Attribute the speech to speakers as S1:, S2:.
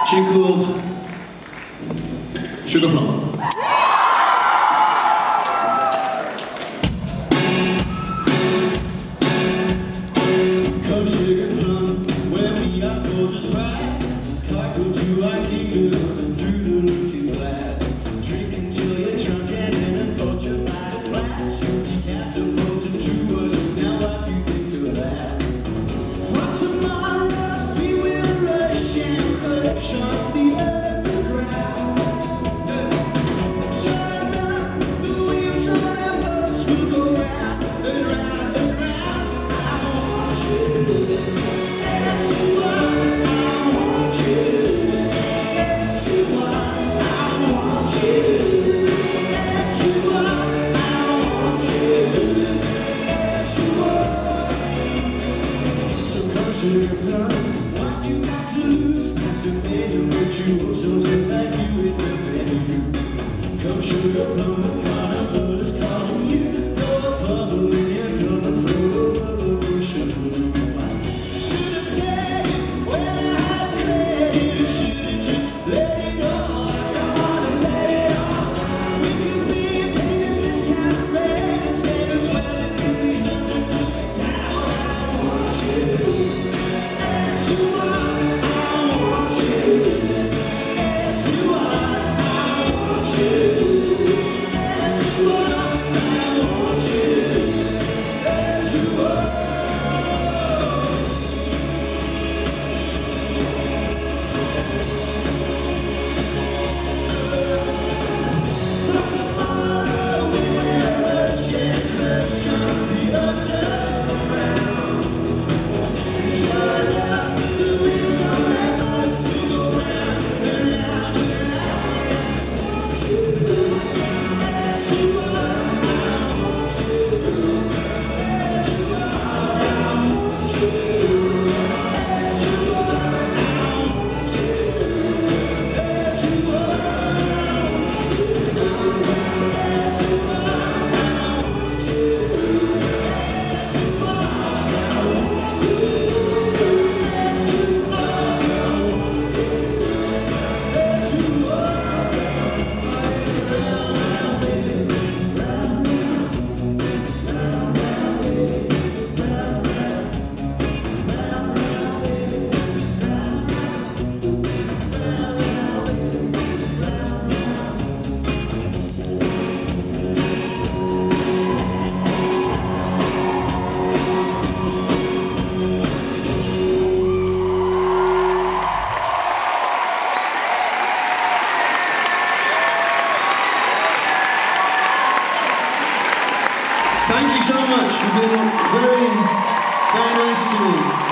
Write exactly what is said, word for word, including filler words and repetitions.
S1: tune called Sugar Plum. Come sugar plum, where we are gorgeous prize. Cargo to our kingdom through the looking glass. Drink until you're drunk and in a culture by the flash. You catapulted to us, now what do you think of that? For tomorrow we will rush and crush on the underground. Sure enough, the wheels on that bus will go round and round and round. I want you, that's who I want you, that's who I want you, that's who I want you, that's who I. So come sugar plum, what you got to lose? Past the pain of virtuosos and thank you with the venue. Come sugar plum, the carnival is calling you. Throw a bubble in your cup and float over the bush of blue. Should have said it when I had credit, or should have just let it all? Come on and let it all. We could be a pain in this town red instead of dwelling in these dungeons of town. I want you, that's who I, I want you, that's who I, I want you, that's who I, I want you, that's who I. For tomorrow we will rush and crush on the underground. Sure enough, the wheels on that bus will go round and round and round. That's who I want you, that's who I want you, that's who I want you, that's who I want you, that's who I want you, that's who I want you, that's who I want you, that's who I. Thank you so much. You've been very, very nice to me.